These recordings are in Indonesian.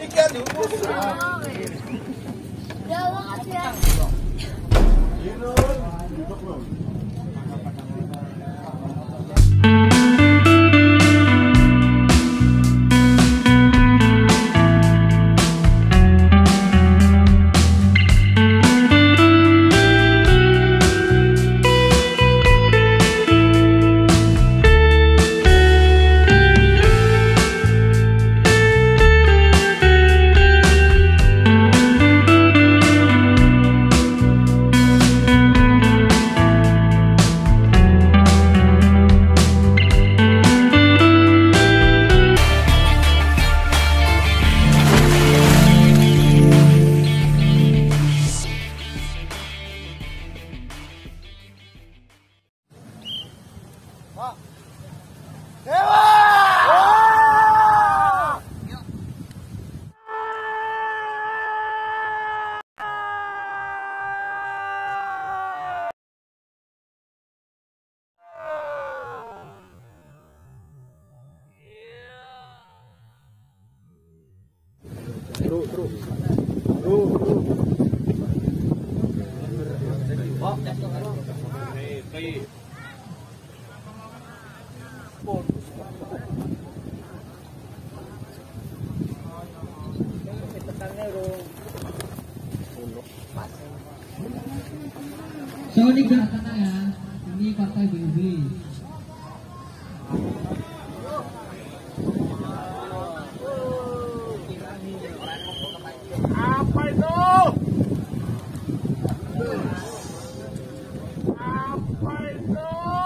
Ikan diukur. Jauh ya. Sonic di sana ya, ini partai BUB. Apa itu? Apa itu?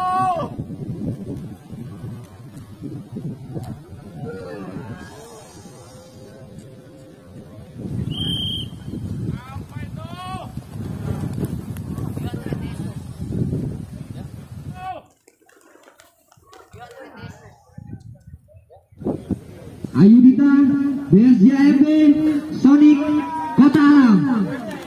Ayudita BSJMB Sonic Kota Alam.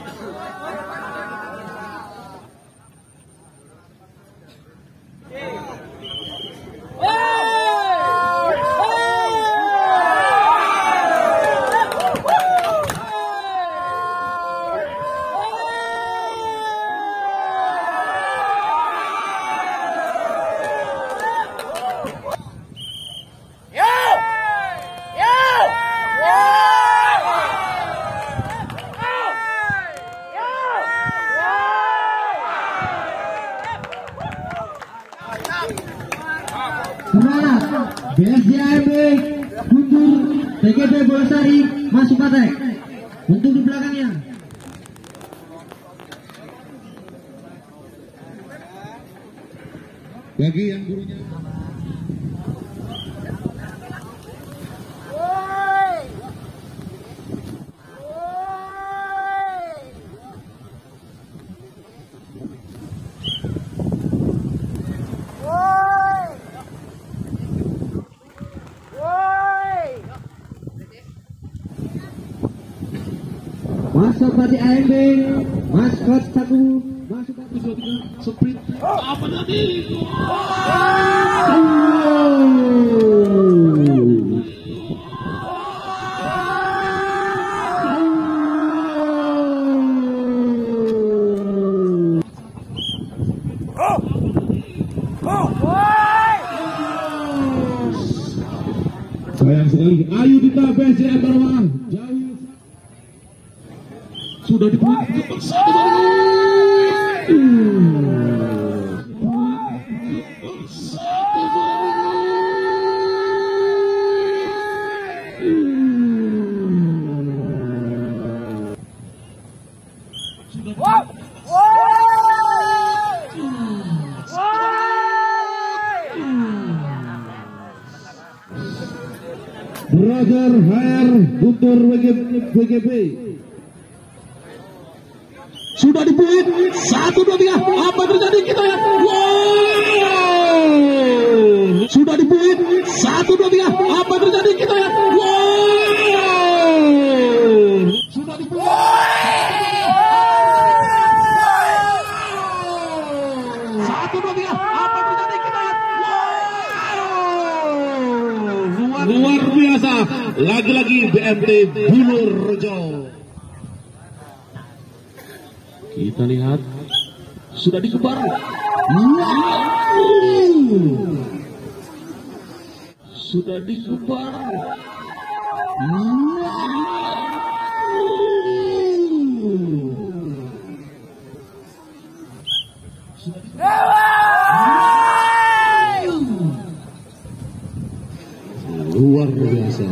Semangat BSJMB Guntur TGP Bolsari masuk patek untuk di belakangnya. Bagi yang gurunya Masuk pada AMB maskot 1 masuk pada 3 sprint. Apa tadi? Sayang sekali, Ayudita BSJM Bawang jauh sudah dibuat Brother HR Guntur WGB sudah dibuat 1, 2, 3. Apa terjadi kita lihat? Wow! Sudah dibuat 1, 2, 3. Apa terjadi kita lihat? Wow! Sudah dibuat 1, 2, 3. Apa terjadi kita lihat? Wow! Luar biasa. Lagi-lagi BMT Bulurejo. Kita lihat sudah dikebar. Sudah dikebar. Luar biasa.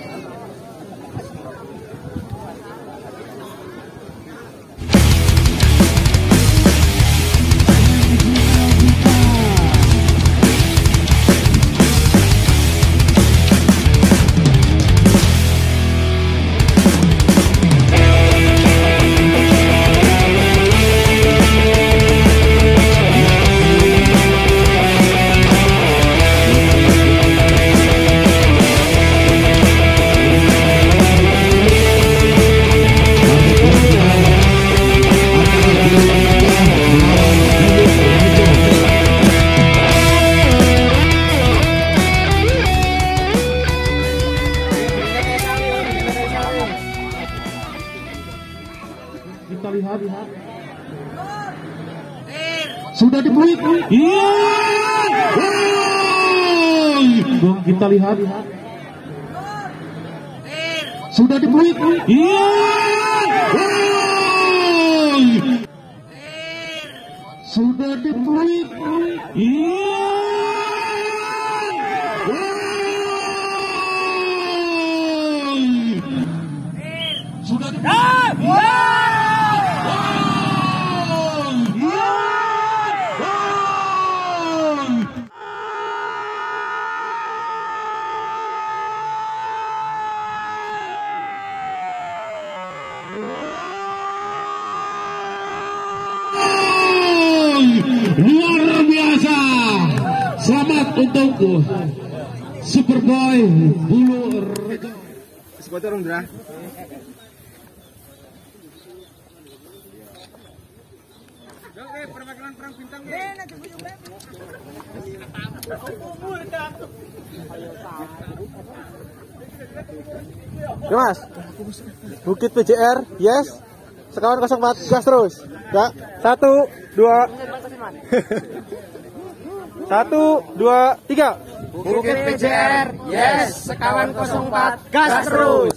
Kita lihat. Sudah dibuit. Iya. Kita lihat. Sudah dibuit. Iya. Sudah dibuit. Iya. Sudah dibuit. Luar biasa. Selamat untuk Superboy Bulurejo. Sekolah orang dah. Perwakilan perang bintang. Mas, Bukit PJR, yes. Sekawan 04, gas terus. Ya, 1, 2, 1, 2, 3. Bukit PJR, yes. Sekawan 04, gas terus.